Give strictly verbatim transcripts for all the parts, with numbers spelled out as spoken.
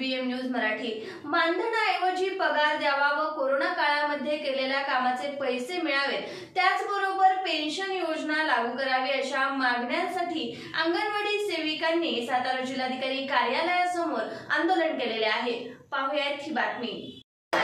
M news Marathi. मानधनाऐवजी पगार द्यावा व कोरोना काळामध्ये केलेल्या कामाचे पैसे मिळावेत, त्याचबरोबर पेन्शन योजना लागू करावी अशा मागण्यांसाठी अंगणवाडी सेविकांनी सातारा जिल्हाधिकारी कार्यालयासमोर आंदोलन केलेले आहे। पाहूयात ही बातमी।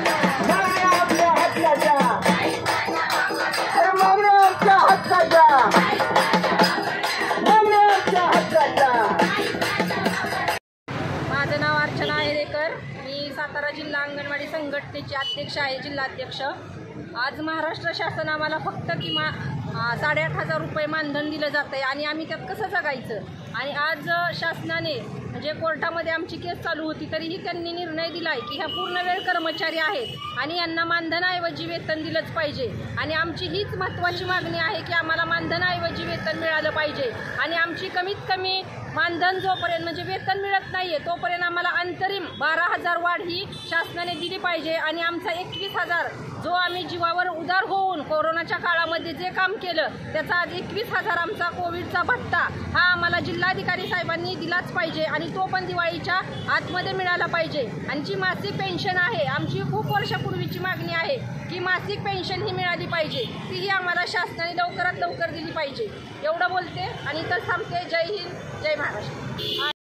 माझं नाव अर्चना आहेरेकर, मी सातारा जिल्हा अंगणवाडी संघटनेचे अध्यक्ष आहे, जिल्हाध्यक्ष। आज महाराष्ट्र शासन आम्हाला फक्त किमान साडेआठ हजार रुपये मानधन दिलं जात आहे आणि आम्ही त्यात कसं जगायचं। आणि आज शासनाने म्हणजे कोर्टामध्ये आमची केस चालू होती, तरीही त्यांनी निर्णय दिला आहे की ह्या पूर्ण वेळ कर्मचारी आहेत आणि यांना मानधनाऐवजी वेतन दिलंच पाहिजे। आणि आमची हीच महत्त्वाची मागणी आहे की आम्हाला मानधनाऐवजी वेतन मिळालं पाहिजे। आणि आमची कमीत कमी मानधन जोपर्यंत म्हणजे वेतन मिळत नाही आहे तोपर्यंत आम्हाला अंतरिम बारा हजार वाढ ही शासनाने दिली पाहिजे। आणि आमचा एकवीस हजार जो आम्ही जीवावर उदार होऊन कोरोनाच्या काळामध्ये जे काम केलं त्याचा आज एकवीस हजार आमचा कोविडचा भत्ता हा आम्हाला जिल्हाधिकारी साहेबांनी दिलाच पाहिजे आणि तो पण दिवाळीच्या आतमध्ये मिळाला पाहिजे। आणि जी मासिक पेन्शन आहे आमची खूप वर्षापूर्वीची मागणी आहे की मासिक पेन्शन ही मिळाली पाहिजे, तीही आम्हाला शासनाने लवकरात लवकर दिली पाहिजे। एवढं बोलते आणि तर थांबते। जय हिंद, जय महाराष्ट्र।